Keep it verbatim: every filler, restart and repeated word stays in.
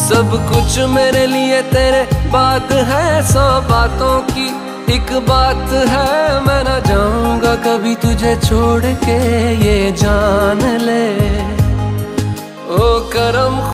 सब कुछ मेरे लिए तेरे बात है, सौ बातों की एक बात है, मैं ना जाऊंगा कभी तुझे छोड़ के ये जान।